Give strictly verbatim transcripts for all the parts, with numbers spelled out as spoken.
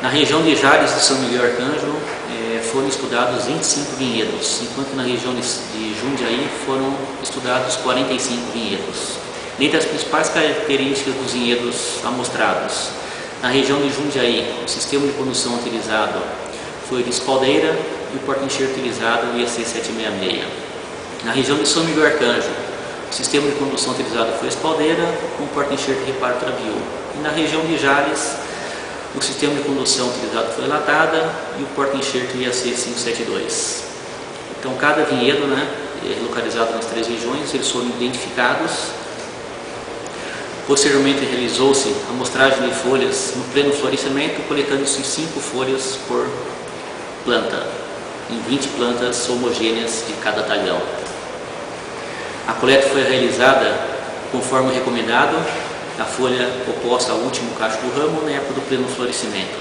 Na região de Jales e São Miguel Arcanjo eh, foram estudados vinte e cinco vinhedos, enquanto na região de, de Jundiaí foram estudados quarenta e cinco vinhedos. Dentre as principais características dos vinhedos amostrados, na região de Jundiaí, o sistema de condução utilizado foi de espaldeira e o porta-enxerto utilizado o I A C setecentos e sessenta e seis. Na região de São Miguel Arcanjo, o sistema de condução utilizado foi espaldeira com porta-enxerto e reparo travio. E na região de Jales, o sistema de condução utilizado foi latada e o porta-enxerto I A C quinhentos e setenta e dois. Então, cada vinhedo, né, localizado nas três regiões, eles foram identificados. Posteriormente, realizou-se a amostragem de folhas no pleno florescimento, coletando-se cinco folhas por planta, em vinte plantas homogêneas de cada talhão. A coleta foi realizada conforme recomendado, a folha oposta ao último cacho do ramo na época do pleno florescimento.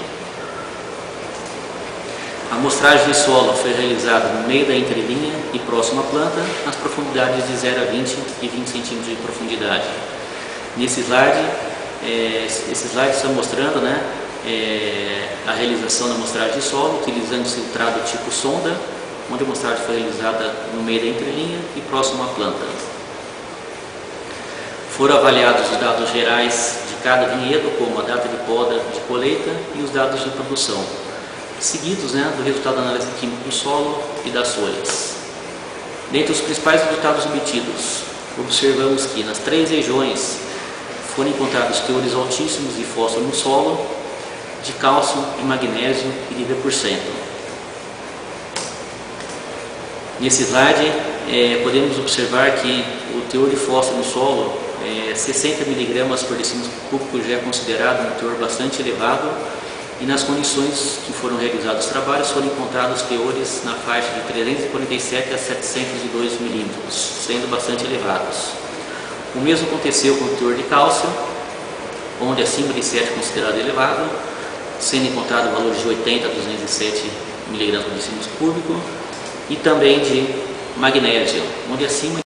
A amostragem de solo foi realizada no meio da entrelinha e próxima à planta, nas profundidades de zero a vinte e vinte centímetros de profundidade. Nesse slide, é, esse slide está mostrando, né, é, a realização da amostragem de solo, utilizando filtrado tipo sonda, onde a amostragem foi realizada no meio da entrelinha e próximo à planta. Foram avaliados os dados gerais de cada vinhedo, como a data de poda, de colheita e os dados de produção, seguidos, né, do resultado da análise química do solo e das folhas. Dentre os principais resultados obtidos, observamos que nas três regiões foram encontrados teores altíssimos de fósforo no solo, de cálcio e magnésio e de D por cento. Nesse slide, é, podemos observar que o teor de fósforo no solo, é, sessenta miligramas por decímetro cúbico, já é considerado um teor bastante elevado, e nas condições que foram realizados os trabalhos foram encontrados teores na faixa de trezentos e quarenta e sete a setecentos e dois milímetros, sendo bastante elevados. O mesmo aconteceu com o teor de cálcio, onde acima de sete é considerado elevado, sendo encontrado valores de oitenta a duzentos e sete miligramas por decímetro cúbico, e também de magnésio, onde acima